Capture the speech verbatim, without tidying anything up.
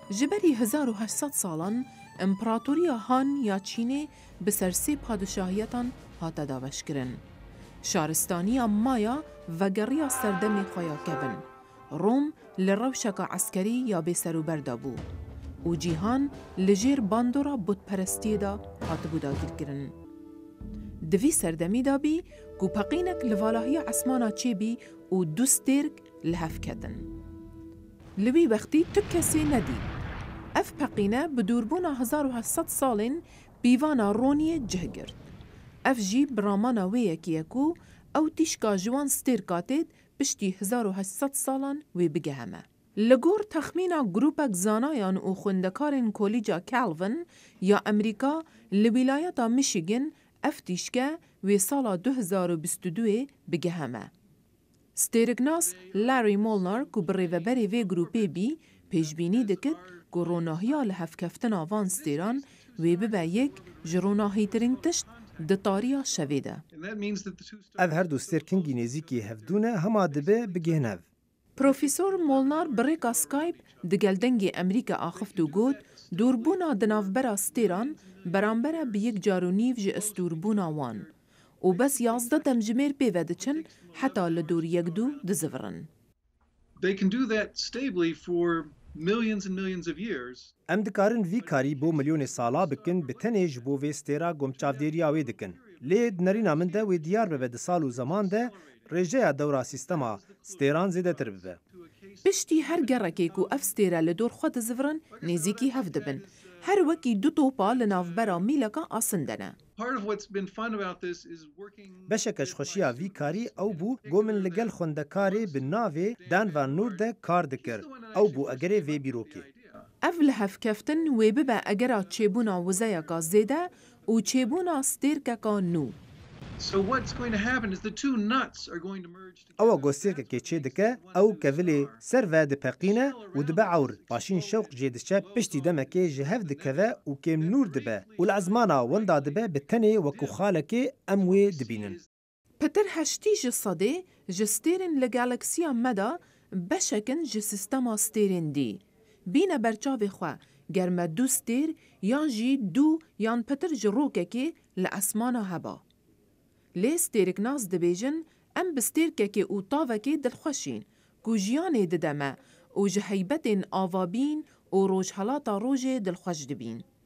جبری هزار و هشتصد سالان امپراتوریا هان یا چینه بسر سی پادشاهیتان هاتا داوش کرن. شارستانی مایا و گریا سردمی خویا کبن. روم لروشک عسکری یا بسرو بردابو. و جیهان لجیر باندورا بود پرستی دا هات بودا گیر کرن. دوی سردمی دا بی گو پقینک لوالاهی عسمانا چی بی و دوستیرک لحف کدن. لوی وقتی تو کسی ندید. اف پقینه بدوربونا هزار و هشتصد سالین بیوانا رونی جه گرد. اف جی برامانا ویکی یکو او تیشکا جوان ستیر کاتید پشتی هزار و هشتصد سالان وی بگه همه. لگور تخمینا گروپک زانایان و خوندکارین کولیجا کالوین یا امریکا لولایتا میشیگن اف تیشکه وی سالا دو هزار و بیست و دو بگه همه. ستیرگناس لاری مولنار کو بریوبری وی گروپی بی پیشبینی دکت که روناهیا لحفکفتن آوان ستیران وی ببا یک جروناهی ترین تشت دتاریا شویده. اف هر دو ستیرکن گینیزی که هفدونه هما دبه بگه نو. پروفیسور مولنار بریکا سکایپ دگلدنگی امریکا آخفت و گود دوربونا دنافبرا ستیران برانبرا به یک جارونیف جه استوربونا وان و بس یازده دمجمیر پیوده چن حتی لدور یک دو دزورن. They can do that stably for millions and millions of years. ام دکارن وی کاری بو میلیون سالا بکن بتنیج بو وستیرا گمچافدیریا وی دکن. لید نرینا من ده وی دیار به ده سال و زمان ده رژه دورا سیستما ستیران زیده تر ببه. پشتی هر گرکی کو اف ستیرا لدور خود زورن نزیکی هفته بن. هر وکی دو توپا لناف برا میلکا آسندنه. بشکش خوشیا وی کاری او بو گومن لگل خوندکاری بناوی دان و نور ده کار دکر او بو اگره وی بیروکی. اف لحف کفتن وی ببا اگرا چیبونا وزایا کا زیده و چیبونا ستیر که نو. So what's going to happen is the two nuts are going to merge together. او گوستیر که چه دکه او کولی سر و د پقینه و د بعور باشین شوق جدشه پشتی دمکه جهف دکه و کم نور دبه و الازمانا وندا دبه بتنی و کو خالکه اموی دبینن. پتر هشتی جسده جستیرن لگالاکسیا مدا بشکن جسیستما ستیرن دی. بین برچاو خوا گرمه دو ستیر یان جی دو یان پتر جروکه که لاسمانا هبا. لی ستیرکناز دبیجن ام بستیرکه که او تاوکه دلخوشین کو جیانه ددمه او جهیبتین آوابین او روج حالاتا روژ دلخوش دبین.